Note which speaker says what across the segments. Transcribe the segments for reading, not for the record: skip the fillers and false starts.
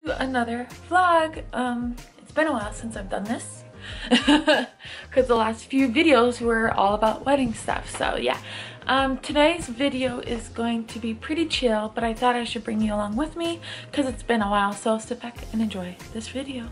Speaker 1: Another vlog. It's been a while since I've done this because the last few videos were all about wedding stuff. So yeah, today's video is going to be pretty chill, but I thought I should bring you along with me because it's been a while. So sit back and enjoy this video.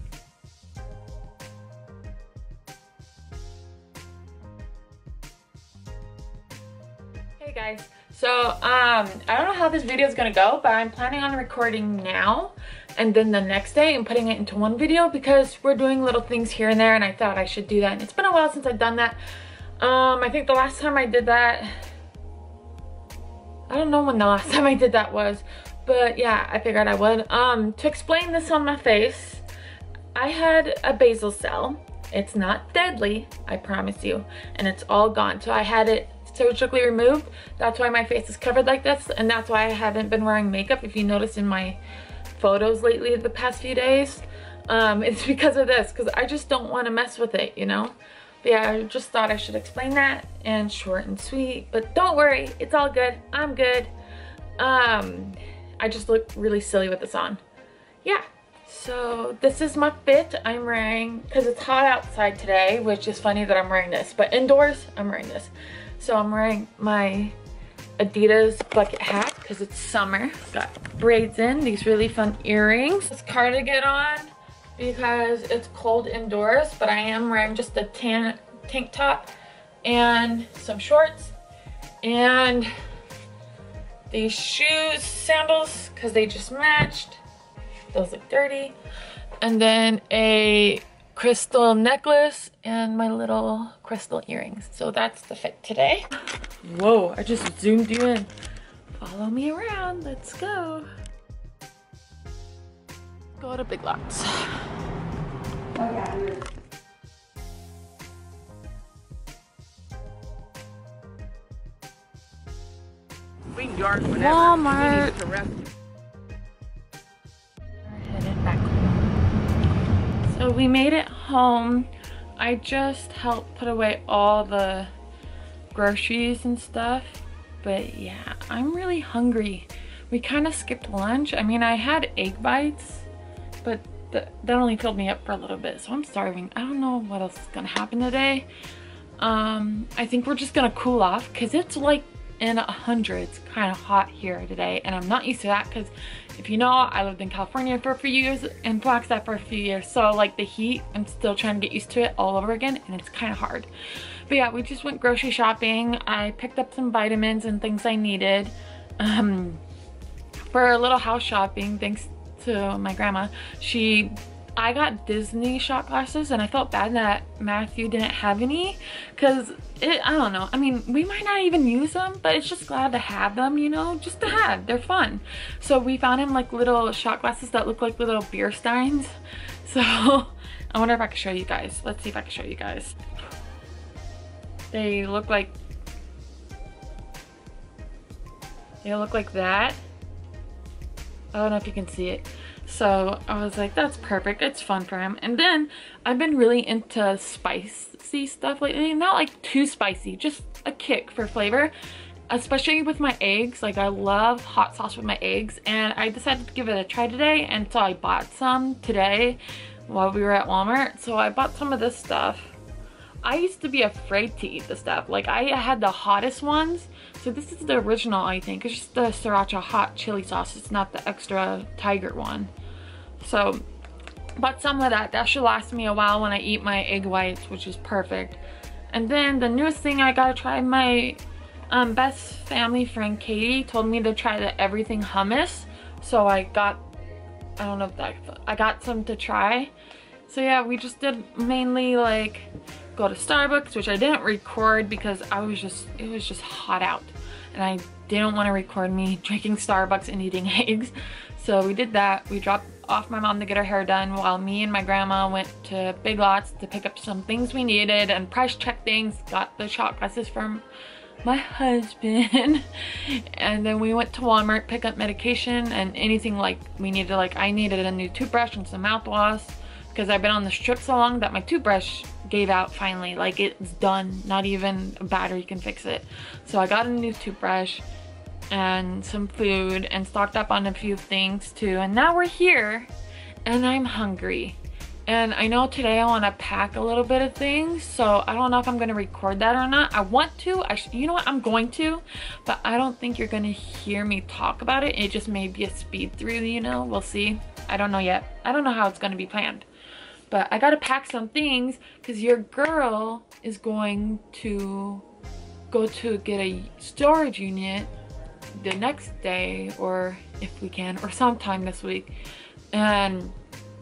Speaker 1: Hey guys, so I don't know how this video is gonna go, but I'm planning on recording now and then the next day and putting it into one video because we're doing little things here and there, and I thought I should do that. And it's been a while since I've done that. I think the last time I did that, I don't know when the last time I did that was, but yeah, I figured I would. To explain this on my face, I had a basal cell. It's not deadly, I promise you, and it's all gone. So I had it surgically removed. That's why my face is covered like this, and that's why I haven't been wearing makeup. If you notice in my photos lately the past few days, it's because of this, because I just don't want to mess with it, you know. But yeah, I just thought I should explain that, and short and sweet. But don't worry, it's all good. I'm good. I just look really silly with this on. Yeah, so this is my fit. I'm wearing, because it's hot outside today, which is funny that I'm wearing this, but indoors I'm wearing this. So I'm wearing my Adidas bucket hat because it's summer. It's got braids in, these really fun earrings. This cardigan on because it's cold indoors, but I am wearing just a tan tank top and some shorts. And these shoes, sandals, because they just matched. Those look dirty. And then a crystal necklace and my little crystal earrings. So that's the fit today. Whoa, I just zoomed you in. Follow me around, let's go. Go to Big Lots. Walmart. So we made it home. I just helped put away all the groceries and stuff, but yeah, I'm really hungry. We kind of skipped lunch. I mean, I had egg bites, but that only filled me up for a little bit, so I'm starving. I don't know what else is gonna happen today. I think we're just gonna cool off because it's like in 100s, kind of hot here today, and I'm not used to that because if you know, I lived in California for a few years and Flagstaff for a few years, so like the heat, I'm still trying to get used to it all over again, and it's kind of hard. But yeah, we just went grocery shopping. I picked up some vitamins and things I needed for a little house shopping, thanks to my grandma. I got Disney shot glasses, and I felt bad that Matthew didn't have any because I don't know, I mean, we might not even use them, but it's just glad to have them, you know, just to have. They're fun. So we found him like little shot glasses that look like little beer steins. So I wonder if I can show you guys. Let's see if I can show you guys. They look like that. I don't know if you can see it. So I was like, that's perfect. It's fun for him. And then I've been really into spicy stuff lately. Not like too spicy, just a kick for flavor, especially with my eggs. Like, I love hot sauce with my eggs, and I decided to give it a try today, and so I bought some today while we were at Walmart. So I bought some of this stuff. I used to be afraid to eat this stuff. Like, I had the hottest ones. So this is the original, I think. It's just the Sriracha hot chili sauce. It's not the extra tiger one. So bought some of that. That should last me a while when I eat my egg whites, which is perfect. And then the newest thing I gotta try, my best family friend Katie told me to try the everything hummus. So I got some to try. So yeah, we just did mainly like go to Starbucks, which I didn't record because it was just hot out, and I didn't want to record me drinking Starbucks and eating eggs. So we did that. We dropped off my mom to get her hair done while me and my grandma went to Big Lots to pick up some things we needed and price check things. Got the shot glasses from my husband. And then we went to Walmart, pick up medication and anything like we needed. Like, I needed a new toothbrush and some mouthwash because I've been on this trip so long that my toothbrush gave out finally. Like, it's done. Not even a battery can fix it. So I got a new toothbrush. and some food and stocked up on a few things too. And now we're here and I'm hungry. And I know today I want to pack a little bit of things, so I don't know if I'm going to record that or not. I want to. You know what? I'm going to, but I don't think you're going to hear me talk about it. It just may be a speed through, you know? We'll see. I don't know yet. I don't know how it's going to be planned. But I got to pack some things because your girl is going to go to get a storage unit the next day, or if we can, or sometime this week. And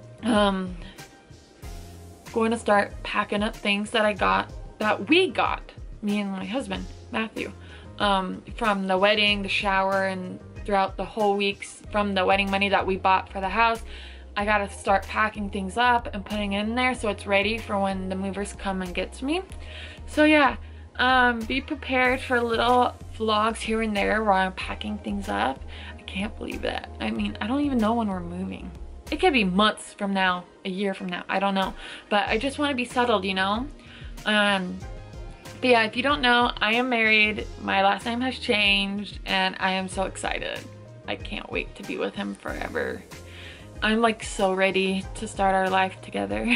Speaker 1: going to start packing up things that we got, me and my husband Matthew, from the wedding, the shower, and throughout the whole weeks from the wedding money that we bought for the house. I gotta start packing things up and putting it in there so it's ready for when the movers come and gets me. So yeah, be prepared for little vlogs here and there where I'm packing things up. I can't believe that. I mean, I don't even know when we're moving. It could be months from now, a year from now, I don't know. But I just want to be settled, you know? But yeah, if you don't know, I am married. My last name has changed and I am so excited. I can't wait to be with him forever. I'm like so ready to start our life together.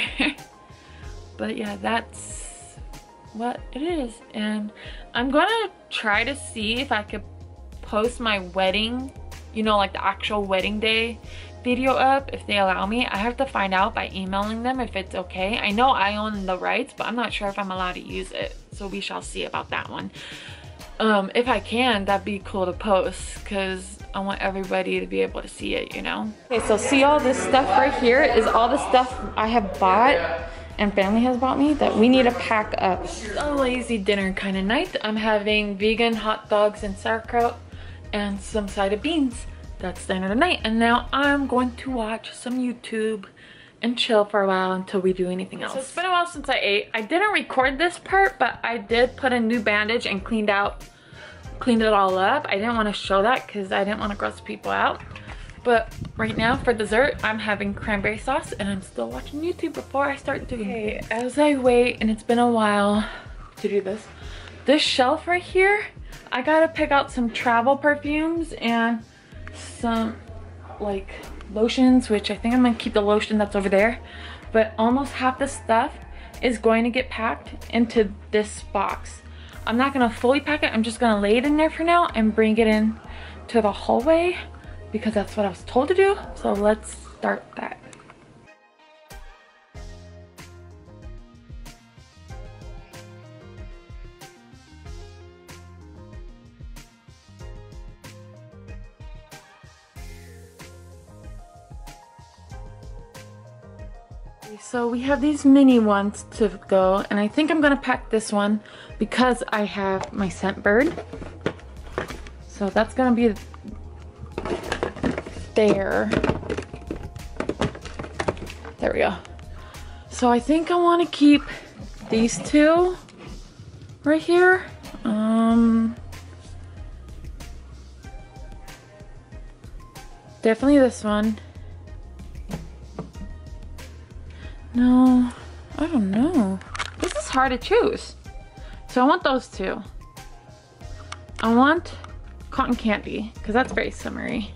Speaker 1: But yeah, that's what it is. And I'm gonna try to see if I could post my wedding, you know, like the actual wedding day video up if they allow me. I have to find out by emailing them if it's okay. I know I own the rights, but I'm not sure if I'm allowed to use it, so we shall see about that one. If I can, that'd be cool to post because I want everybody to be able to see it, you know? Okay, so see all this stuff right here is all the stuff I have bought and family has bought me that we need to pack up. A lazy dinner kind of night. I'm having vegan hot dogs and sauerkraut and some side of beans. That's the end of the night. And now I'm going to watch some YouTube and chill for a while until we do anything else. So it's been a while since I ate. I didn't record this part, but I did put a new bandage and cleaned it all up. I didn't want to show that because I didn't want to gross people out. But right now for dessert, I'm having cranberry sauce and I'm still watching YouTube before I start doing it. As I wait, and it's been a while to do this shelf right here, I gotta pick out some travel perfumes and some like lotions, which I think I'm gonna keep the lotion that's over there. But almost half the stuff is going to get packed into this box. I'm not gonna fully pack it. I'm just gonna lay it in there for now and bring it in to the hallway because that's what I was told to do. So let's start that. So we have these mini ones to go, and I think I'm gonna pack this one because I have my Scentbird. So that's gonna be there. There we go. So I think I want to keep these two right here. Definitely this one. No, I don't know. This is hard to choose. So I want those two. I want cotton candy because that's very summery.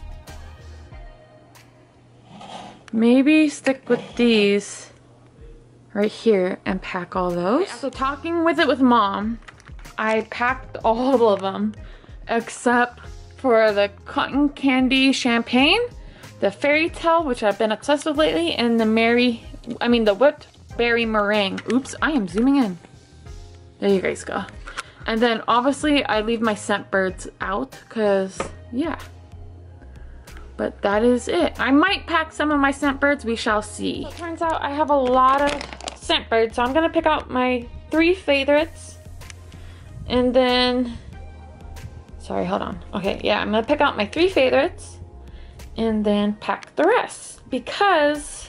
Speaker 1: Maybe stick with these right here and pack all those. So talking with mom, I packed all of them except for the cotton candy champagne, the fairy tale, which I've been obsessed with lately, and the whipped berry meringue. Oops, I am zooming in. There you guys go. And then obviously I leave my Scentbirds out because, yeah. But that is it. I might pack some of my Scentbirds, we shall see. So it turns out I have a lot of Scentbirds, so I'm gonna pick out my 3 favorites. And then, sorry, hold on. Okay, yeah, I'm gonna pick out my 3 favorites and then pack the rest because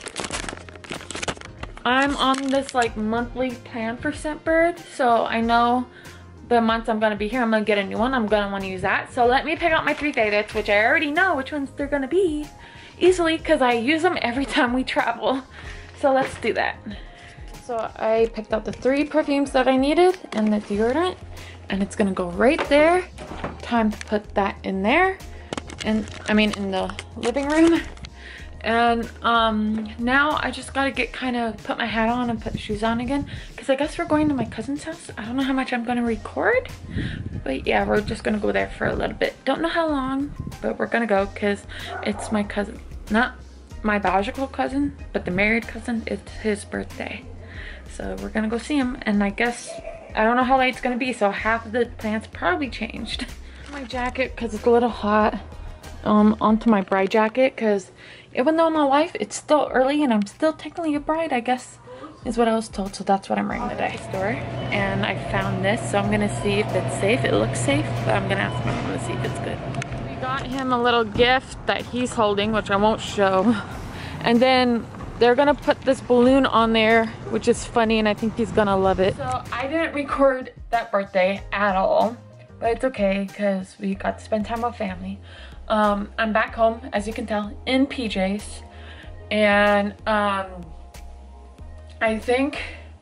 Speaker 1: I'm on this like monthly plan for Scentbird, so I know the months I'm gonna be here, I'm gonna get a new one. I'm gonna wanna use that. So let me pick out my 3 favorites, which I already know which ones they're gonna be easily because I use them every time we travel. So let's do that. So I picked out the 3 perfumes that I needed and the deodorant, and it's gonna go right there. time to put that in there, and I mean in the living room. And now I just gotta get put my hat on and put the shoes on again, because I guess we're going to my cousin's house. I don't know how much I'm gonna record, but yeah, we're just gonna go there for a little bit. Don't know how long, but we're gonna go because it's my cousin, not my biological cousin, but the married cousin. It's his birthday, so we're gonna go see him. And I guess I don't know how late it's gonna be, so half of the plans probably changed. My jacket, because it's a little hot, onto my bride jacket, because even though in my life it's still early and I'm still technically a bride, I guess is what I was told. So that's what I'm wearing today. Store, and I found this, so I'm gonna see if it's safe. It looks safe, but I'm gonna ask my mom to see if it's good. We got him a little gift that he's holding, which I won't show, and then they're gonna put this balloon on there, which is funny, and I think he's gonna love it. So I didn't record that birthday at all, but it's okay because we got to spend time with family. I'm back home, as you can tell, in PJs, and I think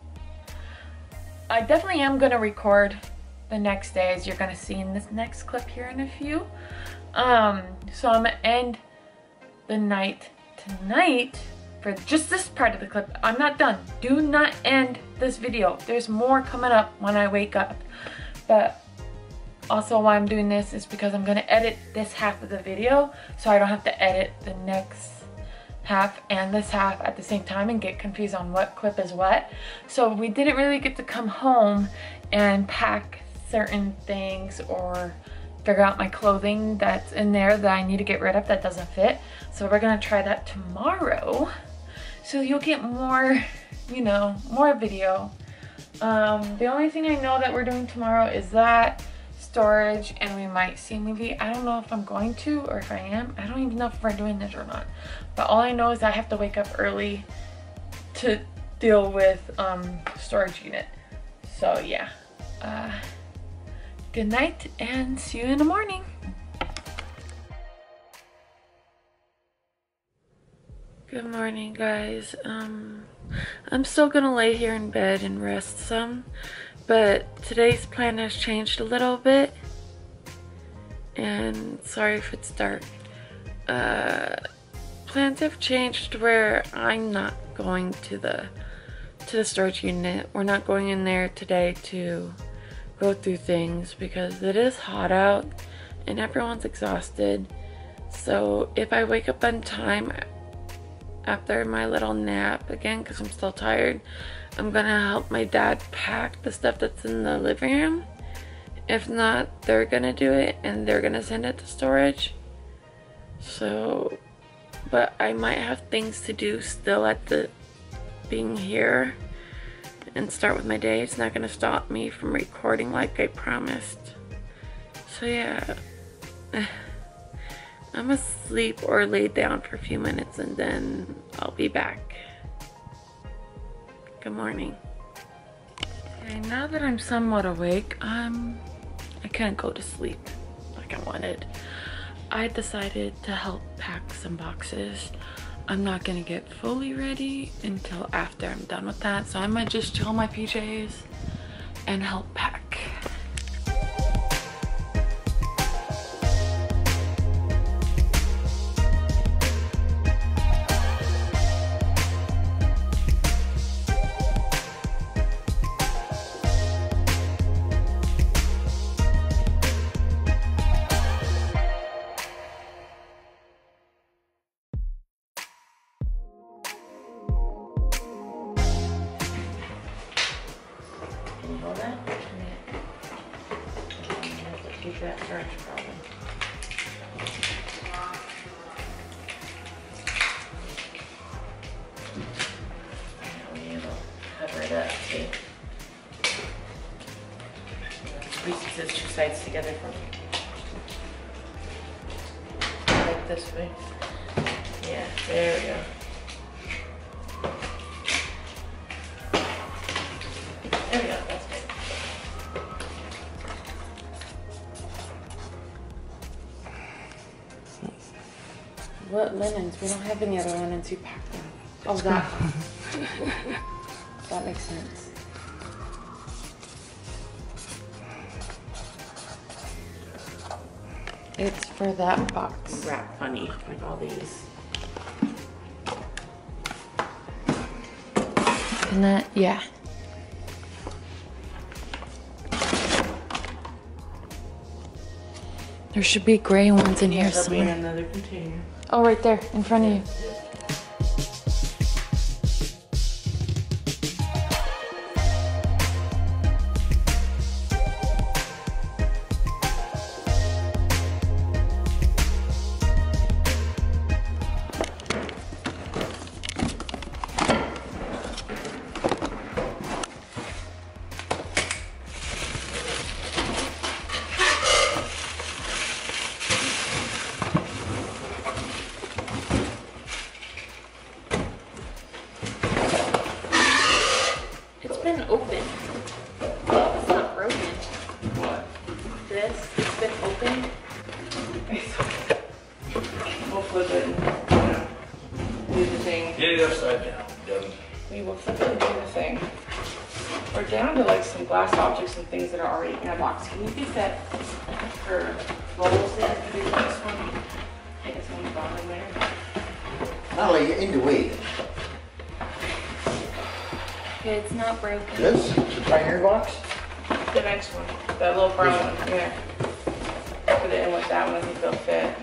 Speaker 1: I definitely am gonna record the next day, as you're gonna see in this next clip here in a few. So I'm gonna end the night tonight for just this part of the clip. I'm not done. Do not end this video. There's more coming up when I wake up. But also why I'm doing this is because I'm gonna edit this half of the video, so I don't have to edit the next half and this half at the same time and get confused on what clip is what. So we didn't really get to come home and pack certain things or figure out my clothing that's in there that I need to get rid of that doesn't fit. So we're gonna try that tomorrow. So you'll get more, you know, more video. The only thing I know that we're doing tomorrow is that storage, and we might see a movie. I don't know if I'm going to or if I am. I don't even know if we're doing this or not. But all I know is I have to wake up early to deal with storage unit. So yeah. Good night and see you in the morning. Good morning, guys. I'm still gonna lay here in bed and rest some, but today's plan has changed a little bit, and sorry if it's dark. Plans have changed where I'm not going to the storage unit. We're not going in there today to go through things because it is hot out and everyone's exhausted. So if I wake up on time after my little nap again, because I'm still tired, I'm gonna help my dad pack the stuff that's in the living room. If not, they're gonna do it and they're gonna send it to storage. So, but I might have things to do still at the being here and start with my day. It's not gonna stop me from recording like I promised. So yeah, I'm gonna sleep or lay down for a few minutes and then I'll be back. Good morning. Okay, now that I'm somewhat awake, I can't go to sleep like I wanted. I decided to help pack some boxes. I'm not gonna get fully ready until after I'm done with that, so I might just chill my PJs and help pack. Hold that? Keep that fresh, probably. We will cover it up too. Squeeze these two sides together for me. Like this way. Yeah, there we go. There we go, that's good. What linens? We don't have any other linens. You pack them. Oh, that. That makes sense. It's for that box.
Speaker 2: Wrap funny, like all these.
Speaker 1: Isn't that? Yeah. There should be gray ones in here somewhere.
Speaker 2: There'll be another container.
Speaker 1: Oh, right there in front of you. Open. Oh, it's not broken.
Speaker 2: What?
Speaker 1: This, it's been open.
Speaker 2: We'll flip it and do the thing.
Speaker 3: Get it upside down.
Speaker 2: We will flip it and do the thing. We're down to like some glass objects and things that are already in a box. Can you get that for rolls there? Can you do this one? Take this one bottom there.
Speaker 3: Natalie, you're into weight.
Speaker 1: Okay, it's not broken.
Speaker 3: This? The pioneer box?
Speaker 2: The next one. That little brown one. Yeah. Put it in with that one. I think they'll fit.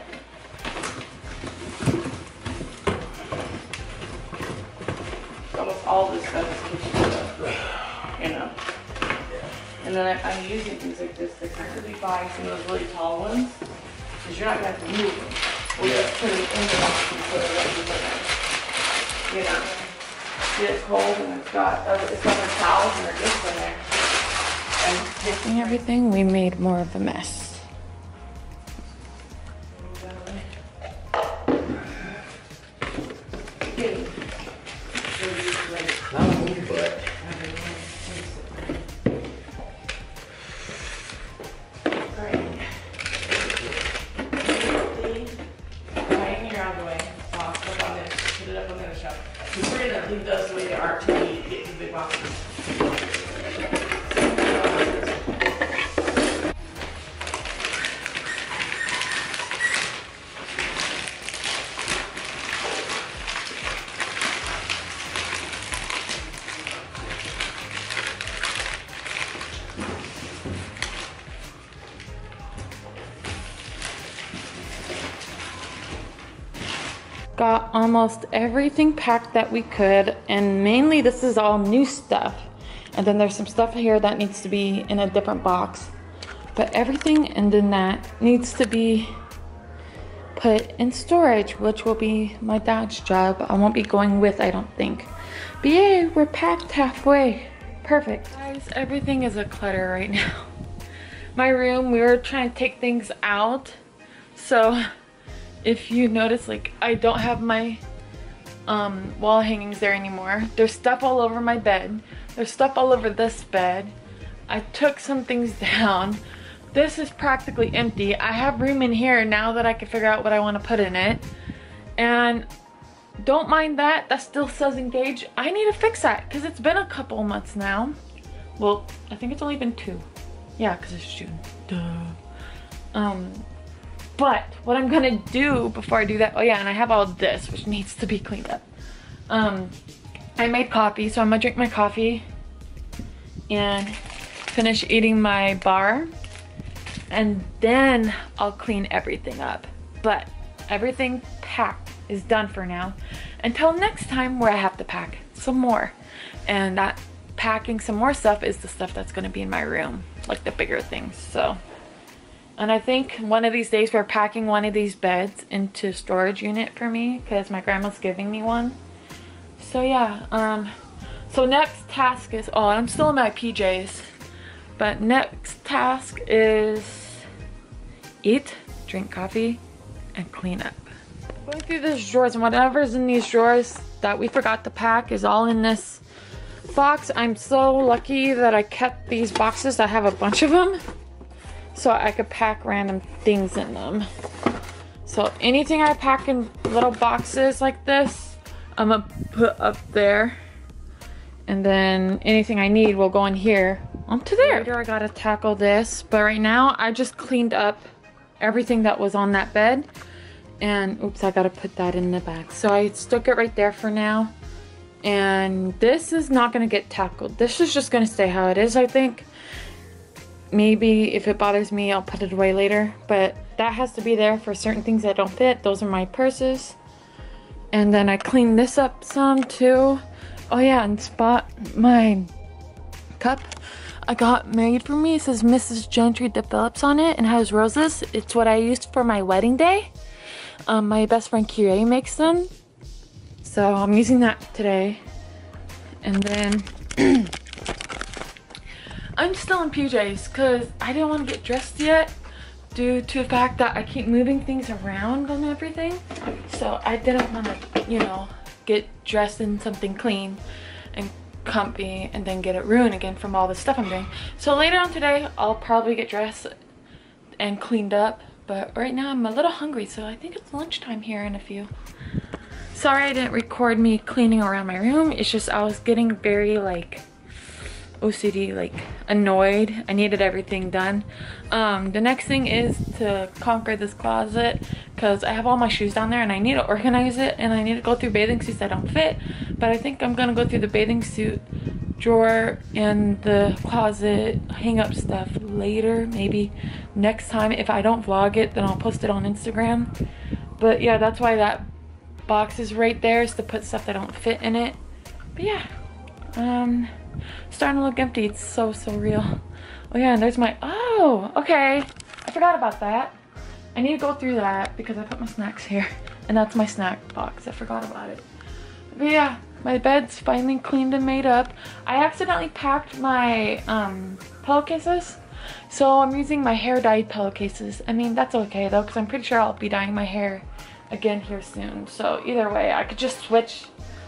Speaker 2: Almost all this stuff is kitchen stuff, you know. And then I'm using things like this. They're currently buying some of those really tall ones, because you're not gonna have to move them. We'll just put it in the box and put it right in there. You know. It's cold and it's got their towels and their gifts in there.
Speaker 1: And everything, we made more of a mess.
Speaker 3: Not me, but.
Speaker 2: Leave those the way they are till we get to the big boxes.
Speaker 1: Got almost everything packed that we could, and mainly this is all new stuff. And then there's some stuff here that needs to be in a different box. But everything and then that needs to be put in storage, which will be my dad's job. I won't be going with, I don't think. But yay, we're packed halfway. Perfect. Guys, everything is a clutter right now. My room, we were trying to take things out. So if you notice, like, I don't have my wall hangings there anymore. There's stuff all over my bed. There's stuff all over this bed. I took some things down. This is practically empty. I have room in here now that I can figure out what I want to put in it. And don't mind that. That still says engaged. I need to fix that because it's been a couple months now. Well, I think it's only been 2. Yeah, because it's June. Duh. But what I'm gonna do before I do that, oh yeah, and I have all this, which needs to be cleaned up. I made coffee, so I'm gonna drink my coffee and finish eating my bar, and then I'll clean everything up. But everything packed is done for now, until next time where I have to pack some more. And that packing some more stuff is the stuff that's gonna be in my room, like the bigger things, so. And I think one of these days we're packing one of these beds into storage unit for me because my grandma's giving me one. So yeah, so next task is, oh, I'm still in my PJs. But next task is eat, drink coffee, and clean up. Going through these drawers, and whatever's in these drawers that we forgot to pack is all in this box. I'm so lucky that I kept these boxes. I have a bunch of them, so I could pack random things in them. So anything I pack in little boxes like this, I'm gonna put up there. And then anything I need will go in here onto there. Later I gotta tackle this, but right now I just cleaned up everything that was on that bed. And oops, I gotta put that in the bag. So I stuck it right there for now. And this is not gonna get tackled. This is just gonna stay how it is, I think. Maybe if it bothers me, I'll put it away later. But that has to be there for certain things that don't fit. Those are my purses. And then I cleaned this up some too. Oh yeah, and my cup I got made for me. It says Mrs. Gentry de Phillips on it and has roses. It's what I used for my wedding day. My best friend Kyrie makes them. So I'm using that today. And then I'm still in PJs because I didn't want to get dressed yet due to the fact that I keep moving things around and everything. So I didn't want to, you know, get dressed in something clean and comfy and then get it ruined again from all the stuff I'm doing. So later on today, I'll probably get dressed and cleaned up. But right now I'm a little hungry, so I think it's lunchtime here in a few. Sorry I didn't record me cleaning around my room. It's just I was getting very like OCD, like annoyed. I needed everything done. The next thing is to conquer this closet because I have all my shoes down there and I need to organize it, and I need to go through bathing suits that don't fit. But I think I'm gonna go through the bathing suit drawer and the closet hang up stuff later, maybe next time. If I don't vlog it, then I'll post it on Instagram. But yeah, that's why that box is right there, is to put stuff that don't fit in it. But yeah, starting to look empty. It's so real. Oh yeah, and there's my, oh, okay, I forgot about that. I need to go through that because I put my snacks here, and that's my snack box. I forgot about it. But yeah, my bed's finally cleaned and made up. I accidentally packed my pillowcases, so I'm using my hair dyed pillowcases. I mean, that's okay though, because I'm pretty sure I'll be dyeing my hair again here soon. So either way, I could just switch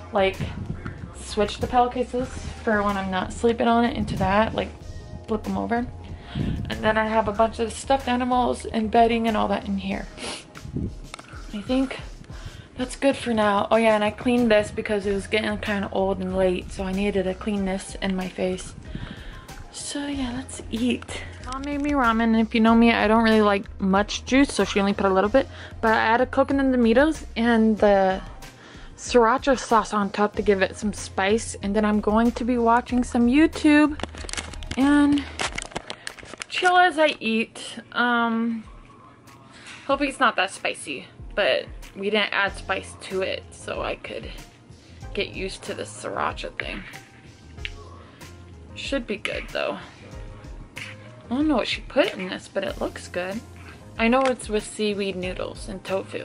Speaker 1: the pillowcases for when I'm not sleeping on it into that, like flip them over. And then I have a bunch of stuffed animals and bedding and all that in here. I think that's good for now. Oh yeah, and I cleaned this because it was getting kind of old and late, so I needed to clean this in my face. So yeah, let's eat. Mom made me ramen, and if you know me, I don't really like much juice, so she only put a little bit. But I added coconut tomatoes and the sriracha sauce on top to give it some spice. And then I'm going to be watching some YouTube and chill as I eat. Hopefully it's not that spicy, but we didn't add spice to it, so I could get used to the sriracha thing. Should be good though. I don't know what she put in this, but it looks good. I know it's with seaweed noodles and tofu.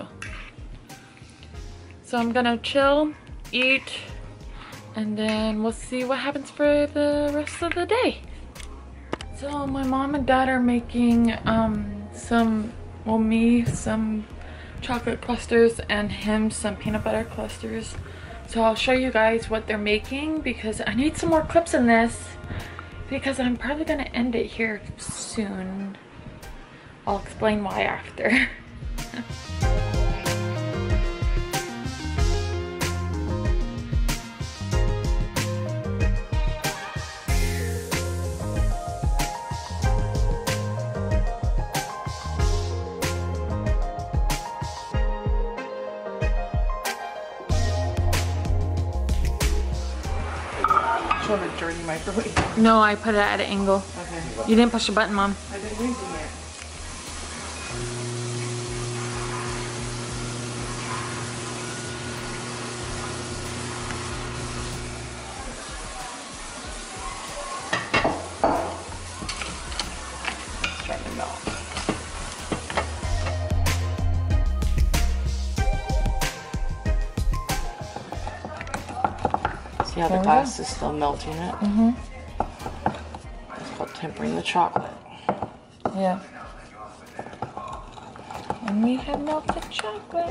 Speaker 1: So I'm gonna chill, eat, and then we'll see what happens for the rest of the day. So my mom and dad are making some chocolate clusters and him some peanut butter clusters. So I'll show you guys what they're making because I need some more clips in this because I'm probably gonna end it here soon. I'll explain why after.
Speaker 2: Show the dirty microwave.
Speaker 1: No, I put it at an angle.
Speaker 2: Okay.
Speaker 1: You didn't push the button, Mom.
Speaker 2: I didn't use it yet. It's starting to melt. See how the glass is still melting it?
Speaker 1: Mm-hmm.
Speaker 2: It's called tempering the chocolate.
Speaker 1: Yeah. And we have melted chocolate.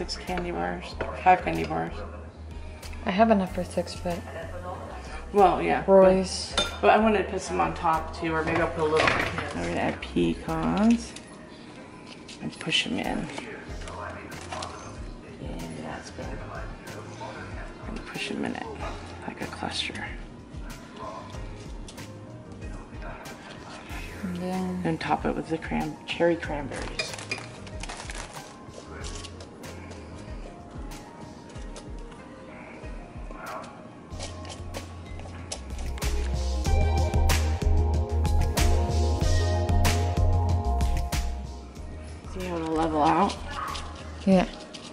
Speaker 2: 6 candy bars, 5 candy bars.
Speaker 1: I have enough for 6 foot.
Speaker 2: Well, yeah.
Speaker 1: Roy's.
Speaker 2: But I wanted to put some on top too, or maybe I'll put a little. I'm gonna add pecans and push them in. And that's good. And push them in it like a cluster.
Speaker 1: And then
Speaker 2: And top it with the cherry cranberries. See how it'll level out?
Speaker 1: yeah.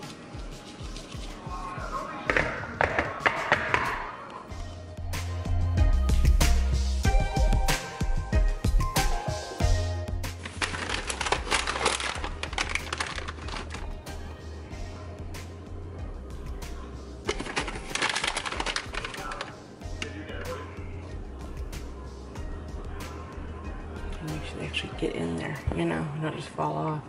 Speaker 2: And you should actually get in there, you know, not just fall off.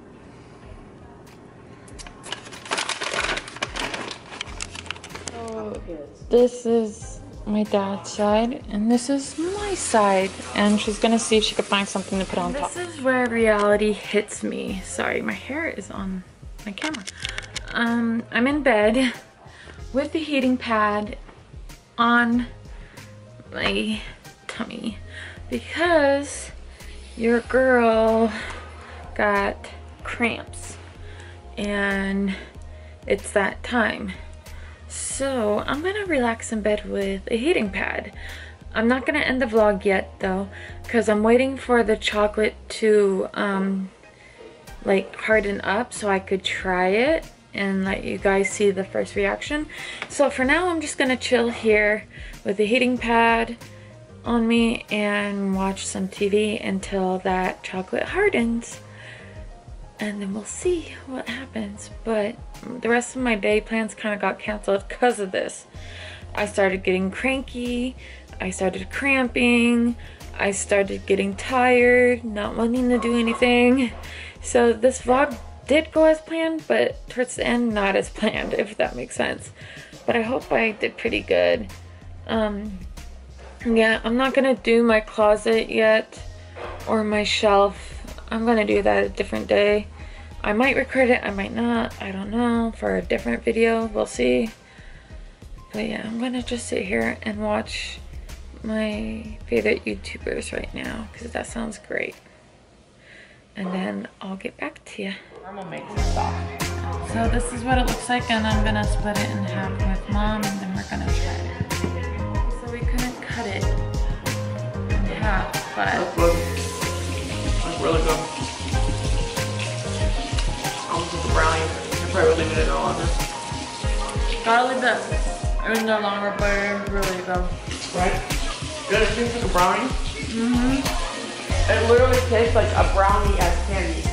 Speaker 1: This is my dad's side, and this is my side, and she's gonna see if she could find something to put on top. This is where reality hits me. Sorry, my hair is on my camera. I'm in bed with the heating pad on my tummy because your girl got cramps, and it's that time. So I'm gonna relax in bed with a heating pad. I'm not gonna end the vlog yet though, because I'm waiting for the chocolate to like harden up so I could try it and let you guys see the first reaction. So for now I'm just gonna chill here with the heating pad on me and watch some TV until that chocolate hardens. And then we'll see what happens. But the rest of my day plans kind of got canceled because of this. I started getting cranky, I started cramping, I started getting tired, not wanting to do anything. So this vlog did go as planned, but towards the end, not as planned, if that makes sense. But I hope I did pretty good. Yeah, I'm not gonna do my closet yet or my shelf. I'm gonna do that a different day. I might record it, I might not, I don't know, for a different video, we'll see. But yeah, I'm gonna just sit here and watch my favorite YouTubers right now, because that sounds great. And then I'll get back to you.
Speaker 2: Caramel makes it soft.
Speaker 1: So this is what it looks like, and I'm gonna split it in half with Mom, and then we're gonna try it. So we couldn't cut it in half, but
Speaker 2: That's good. That's really good. Almost like a brownie. I'm probably leaving it all on this.
Speaker 1: gotta leave that in there longer, but it's really good.
Speaker 2: Right? Good, it tastes like a brownie. It literally tastes like a brownie as candy.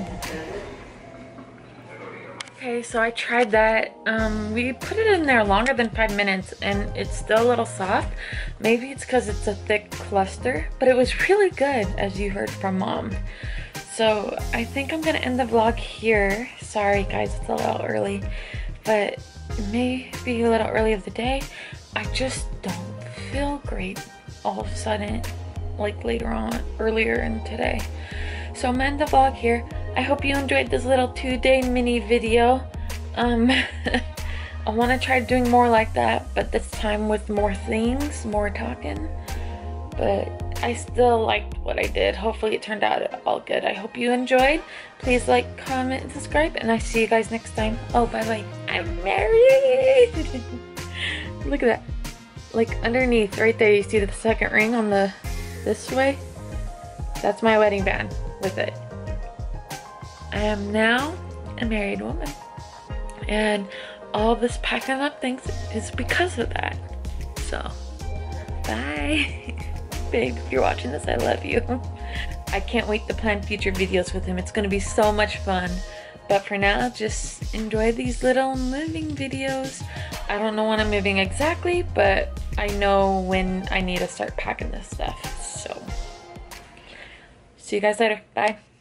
Speaker 1: Okay, so I tried that. We put it in there longer than 5 minutes and it's still a little soft. Maybe it's because it's a thick cluster, but it was really good, as you heard from Mom. So I think I'm gonna end the vlog here. Sorry guys, it's a little early, but it may be a little early of the day. I just don't feel great all of a sudden, like earlier in today. So I'm gonna end the vlog here. I hope you enjoyed this little 2-day mini video. I want to try doing more like that, but this time with more things, more talking. But I still liked what I did. Hopefully it turned out all good. I hope you enjoyed. Please like, comment, and subscribe, and I see you guys next time. Oh, by the way, I'm married. Look at that. Like underneath, right there, you see the second ring on the this way? That's my wedding band with it. I am now a married woman, and all this packing up things is because of that. So, bye. Babe, if you're watching this, I love you. I can't wait to plan future videos with him. It's gonna be so much fun. But for now, just enjoy these little moving videos. I don't know when I'm moving exactly, but I know when I need to start packing this stuff. So, see you guys later. Bye.